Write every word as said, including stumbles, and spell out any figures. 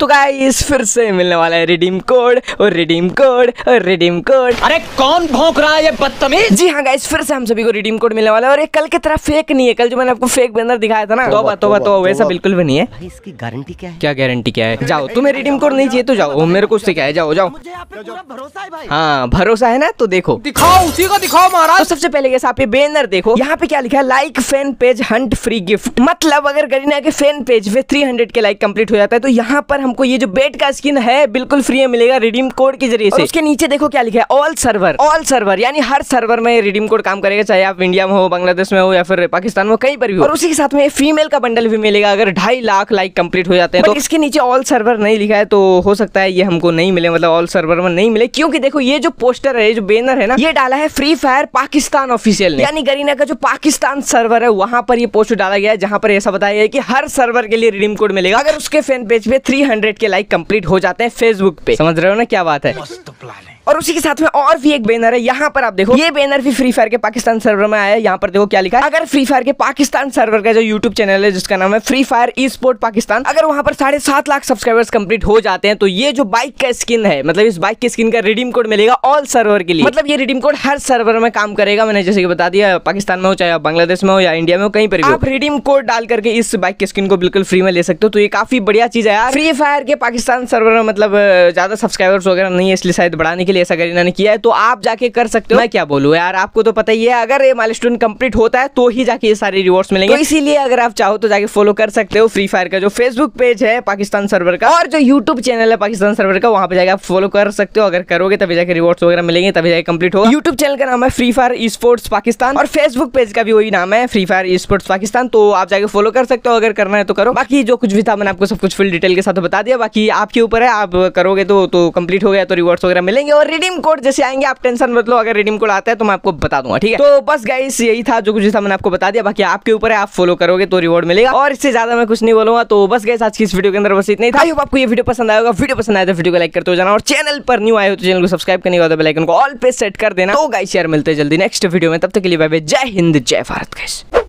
तो गाइस फिर से मिलने वाला है रिडीम कोड और रिडीम कोड और रिडीम कोड। अरे कौन भौंक रहा है ये बदतमीज। जी हाँ गाइस, फिर से हम सभी को रिडीम कोड मिलने वाला है और ये कल की तरह फेक नहीं है। कल जो मैंने आपको फेक बैनर दिखाया था ना, तो बात तो तो वैसा बिल्कुल भी नहीं है। भाई इसकी गारंटी क्या है? क्या गारंटी क्या है? जाओ, तुम्हें रिडीम कोड नहीं चाहिए तो जाओ, मेरे को उससे क्या है, जाओ जाओ। मुझे आप पे पूरा भरोसा है भाई। हाँ भरोसा है ना, तो देखो दिखाओ, उसी को दिखाओ महाराज। तो सबसे पहले कैसे आप ये बैनर देखो, यहाँ पे क्या लिखा है, like fan page hunt free gift. मतलब अगर गरीना के फैन पेज पे तीन सौ के लाइक कंप्लीट हो जाता है तो यहाँ पर हमको ये जो बेट का स्किन है बिल्कुल फ्री में मिलेगा रिडीम कोड के जरिए से। उसके नीचे देखो क्या लिखा है, ऑल सर्वर। ऑल सर्वर यानी हर सर्वर में रिडीम कोड काम करेगा, चाहे आप इंडिया में हो, बांग्लादेश में हो या फिर पाकिस्तान में, कहीं पर भी हो। और उसी के साथ में फीमेल का बंडल भी मिलेगा अगर ढाई लाख लाइक कंप्लीट हो जाते हैं। तो इसके नीचे ऑल सर्वर नहीं लिखा है, तो हो सकता है ये हमको नहीं मिले, मतलब ऑल सर्वर में नहीं मिले, क्योंकि देखो ये जो पोस्टर है, ये जो बैनर है ना, ये डाला है फ्री फायर पाकिस्तान ऑफिशियल ने, यानी गरीना का जो पाकिस्तान सर्वर है वहां पर ये पोस्टर डाला गया है, जहां पर ऐसा बताया गया है कि हर सर्वर के लिए रिडीम कोड मिलेगा अगर उसके फैन पेज पे तीन सौ के लाइक कंप्लीट हो जाते हैं फेसबुक पे। समझ रहे हो ना क्या बात है। और उसी के साथ में और भी एक बैनर है, यहाँ पर आप देखो, ये बैनर भी फ्री फायर के पाकिस्तान सर्वर में आया है। यहाँ पर देखो क्या लिखा है, अगर फ्री फायर के पाकिस्तान सर्वर का जो यूट्यूब चैनल है जिसका नाम है free fire e sport Pakistan, अगर वहां पर साढ़े सात लाख सब्सक्राइबर्स कंप्लीट हो जाते हैं तो ये जो बाइक का स्किन है, मतलब इस बाइक के स्किन का रिडीम कोड मिलेगा ऑल सर्वर के लिए। मतलब ये रिडीम कोड हर सर्वर में काम करेगा। मैंने जैसे कि बता दिया, पाकिस्तान में हो, चाहे बांग्लादेश में हो या इंडिया में हो, कहीं पर भी आप रिडीम कोड डाल करके इस बाइक के स्किन को बिल्कुल फ्री में ले सकते हो। तो ये काफी बढ़िया चीज है यार। फ्री फायर के पाकिस्तान सर्वर में मतलब ज्यादा सब्सक्राइबर्स वगैरह नहीं है, इसलिए शायद बढ़ाने के लिए ऐसा गरीना ने किया है। तो आप जाके कर सकते हो। मैं क्या बोलूं यार, आपको तो पता ही है, अगर ये माइलस्टोन कंप्लीट होता है तो ही जाके ये सारे रिवॉर्ड्स मिलेंगे। तो इसीलिए अगर आप चाहो तो जाके फॉलो कर सकते हो फ्री फायर का जो फेसबुक पेज है पाकिस्तान सर्वर का, और जो यूट्यूब चैनल है पाकिस्तान सर्वर का, वहां पे जाके आप फॉलो कर सकते हो। अगर करोगे तभी जाके रिवॉर्ड्स वगैरह मिलेंगे, तभी जाके कंप्लीट होगा। यूट्यूब चैनल का नाम है free fire e sports Pakistan और फेसबुक पेज का भी वही नाम है free fire e sports Pakistan. तो आप जाके फॉलो कर सकते हो, अगर करना है तो करो। बाकी जो कुछ भी था मैंने आपको सब कुछ फुल डिटेल के साथ बता दिया। बाकी आपके ऊपर है, आप करोगे तो तो कंप्लीट हो गया तो रिवॉर्ड्स वगैरह मिलेंगे। और रिडीम कोड जैसे आएंगे आप टेंशन मत लो, अगर रिडीम कोड आता है तो मैं आपको बता दूंगा, ठीक है। तो बस गाइस यही था, जो कुछ था मैंने आपको बता दिया। बाकी आपके ऊपर है, आप फॉलो करोगे तो रिवॉर्ड मिलेगा, और इससे ज्यादा मैं कुछ नहीं बोलूंगा। तो बस गाइस आज की इस वीडियो के अंदर बस इतना ही था। आई होप आपको ये वीडियो पसंद आएगा। वीडियो पसंद आया तो वीडियो को लाइक करते हो जाना, और चैनल पर न्यू आए हो तो चैनल को सब्सक्राइब करने के बाद बेल आइकन को ऑल पे सेट कर देना। तो गाइस यार मिलते हैं जल्दी नेक्स्ट वीडियो में, तब तक के लिए बाय बाय, जय हिंद जय भारत गाइस।